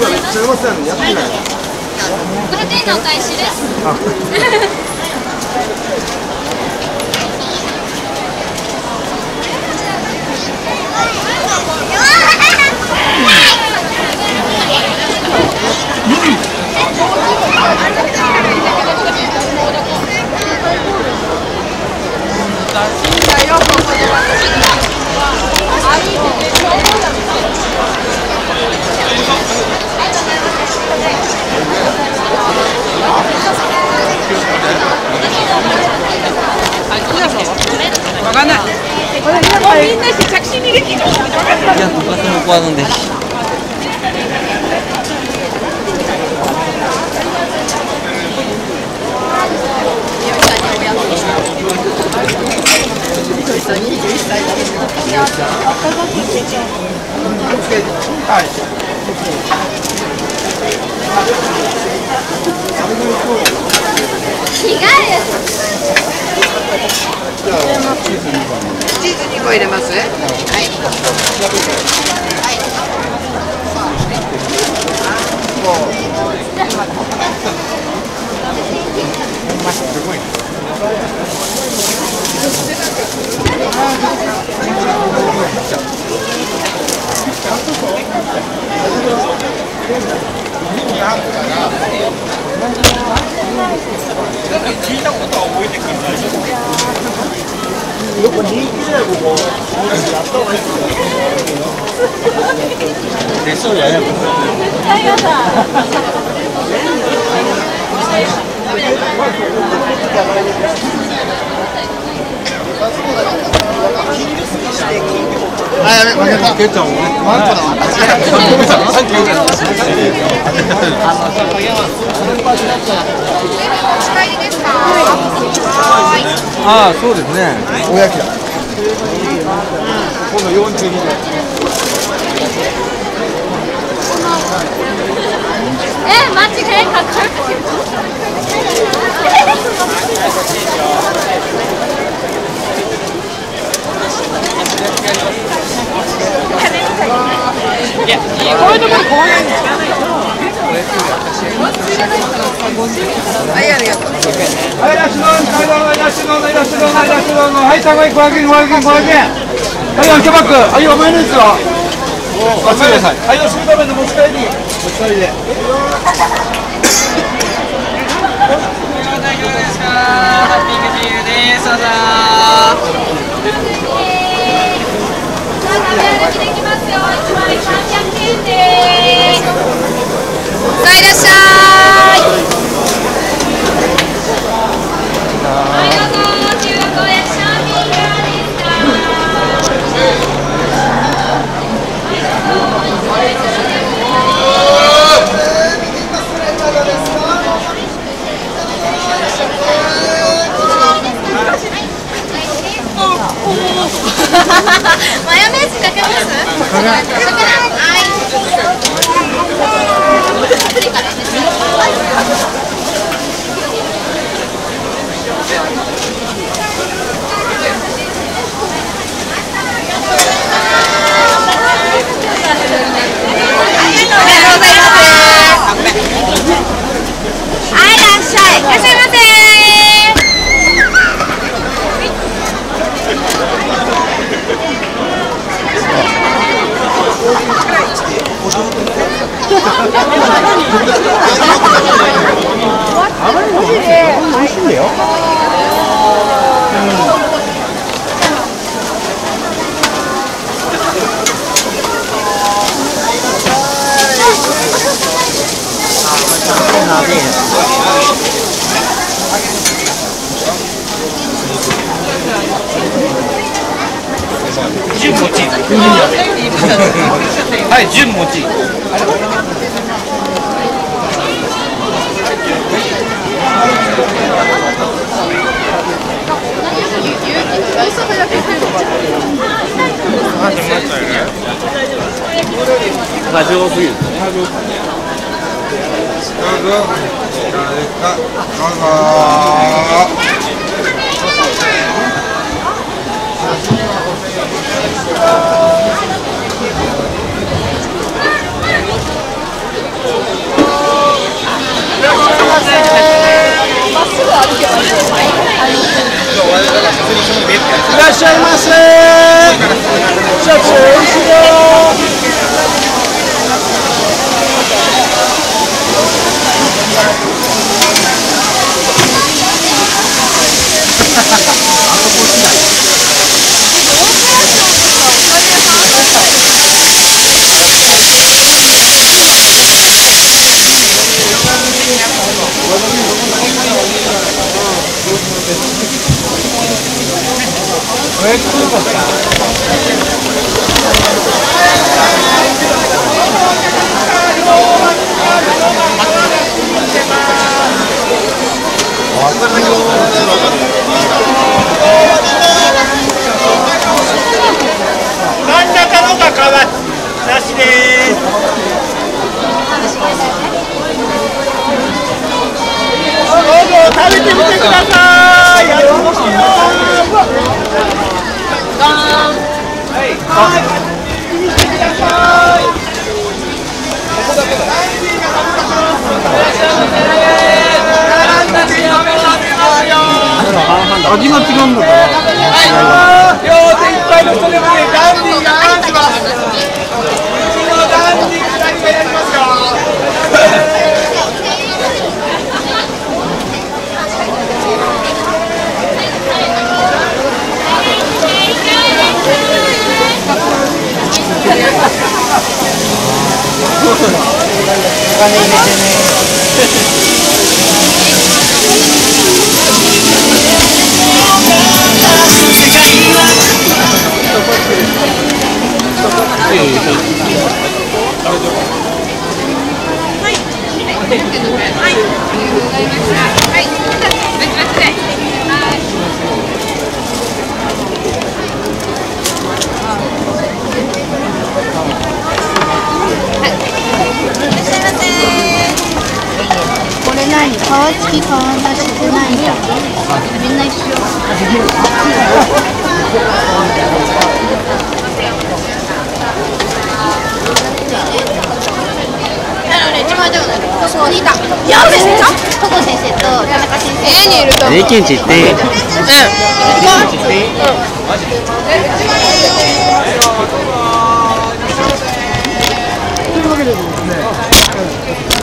います。500円のお返しです。 わかんない。みんなして着信に入れていいの？いや、 僕はその子は飲んで。 チーズ2個入れます。はい。 聞いたことは覚えてくるんだよ。 よく人気だよ、ここ。やった方がいいでしょうやね。あ、やべ、負けた。ケンちゃんもね。ワンコだわ。 ああ、そうですね。 おやきだ。今度42年。 マジでかっこよくいや、こういうところ怖いんですか？はい、ありがとう。 はい、ラッシュドン、ラッシュドン、ラッシュドン、ラッシュドン、はい、高い500円、500円、500円。はい、お茶バッグ、はい、お前のやつよ。お待ちください。はい、おしみ食べの持ち帰り。持ち帰りで。ハッピーグジーです。どうぞ。 食べ歩きできますよ。1枚300円です。さあいらっしゃい。はい、どうぞ。中古やシャーミングですか。マヨネーズかけます？はい。 純餅。はい、純餅。 過剰すぎる。 どうぞ。 真ん中のが皮なしです。どうぞ食べてみてください。味もしよ味が違うんだから。 両手いっぱいの人でもね、ダンディーが話します。うちのダンディー2人がやりますよ。お金入れてね。 これ何？皮付き皮なしってないんだ。みんな一緒。そこにいた。いや、めっちゃ。トコ先生と田中先生。にいると。 英検値って。 というわけでですね。